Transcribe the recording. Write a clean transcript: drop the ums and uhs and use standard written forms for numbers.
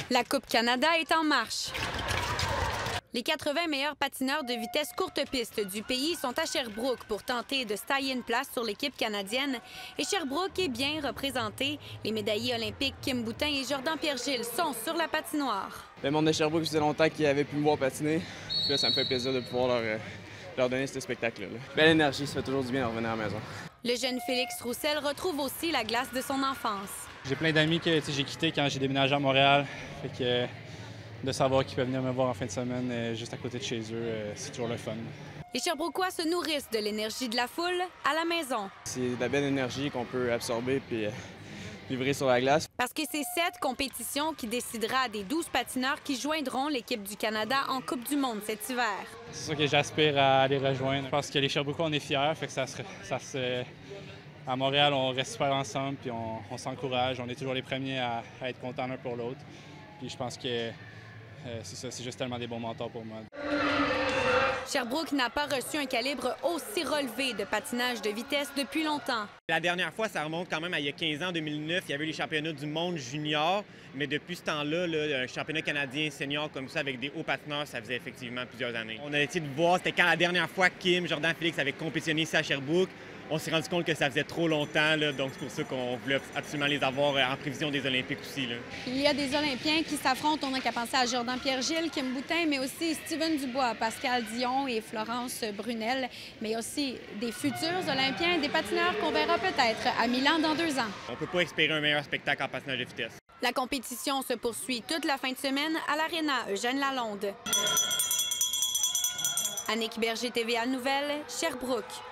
La Coupe Canada est en marche. Les 80 meilleurs patineurs de vitesse courte piste du pays sont à Sherbrooke pour tenter de se tailler une place sur l'équipe canadienne. Et Sherbrooke est bien représenté. Les médaillés olympiques Kim Boutin et Jordan Pierre-Gilles sont sur la patinoire. Le monde de Sherbrooke, ça faisait longtemps qu'ils avaient pu me voir patiner. Puis là, ça me fait plaisir de pouvoir leur donner ce spectacle-là. Belle énergie, ça fait toujours du bien de revenir à la maison. Le jeune Félix Roussel retrouve aussi la glace de son enfance. J'ai plein d'amis que j'ai quittés quand j'ai déménagé à Montréal. Fait que de savoir qu'ils peuvent venir me voir en fin de semaine juste à côté de chez eux, c'est toujours le fun. Les Sherbrookois se nourrissent de l'énergie de la foule à la maison. C'est de la belle énergie qu'on peut absorber puis livrer sur la glace. Parce que c'est cette compétition qui décidera des 12 patineurs qui joindront l'équipe du Canada en Coupe du monde cet hiver. C'est sûr que j'aspire à les rejoindre. Je pense que les Sherbrookois, on est fiers, fait que à Montréal, on reste super ensemble, puis on s'encourage. On est toujours les premiers à être contents l'un pour l'autre. Puis je pense que c'est ça, c'est juste tellement des bons mentors pour moi. Sherbrooke n'a pas reçu un calibre aussi relevé de patinage de vitesse depuis longtemps. La dernière fois, ça remonte quand même à il y a 15 ans, en 2009. Il y avait les championnats du monde junior. Mais depuis ce temps-là, un championnat canadien senior comme ça avec des hauts patineurs, ça faisait effectivement plusieurs années. On a essayé de voir, c'était quand la dernière fois Kim, Jordan, Félix avaient compétitionné ici à Sherbrooke. On s'est rendu compte que ça faisait trop longtemps, donc c'est pour ça qu'on voulait absolument les avoir en prévision des Olympiques aussi. Il y a des Olympiens qui s'affrontent. On n'a qu'à penser à Jordan Pierre-Gilles, Kim Boutin, mais aussi Steven Dubois, Pascal Dion et Florence Brunel. Mais aussi des futurs Olympiens, des patineurs qu'on verra peut-être à Milan dans 2 ans. On ne peut pas espérer un meilleur spectacle en patinage de vitesse. La compétition se poursuit toute la fin de semaine à l'Arena Eugène Lalonde. Annick Berger, TVA Nouvelles, Sherbrooke.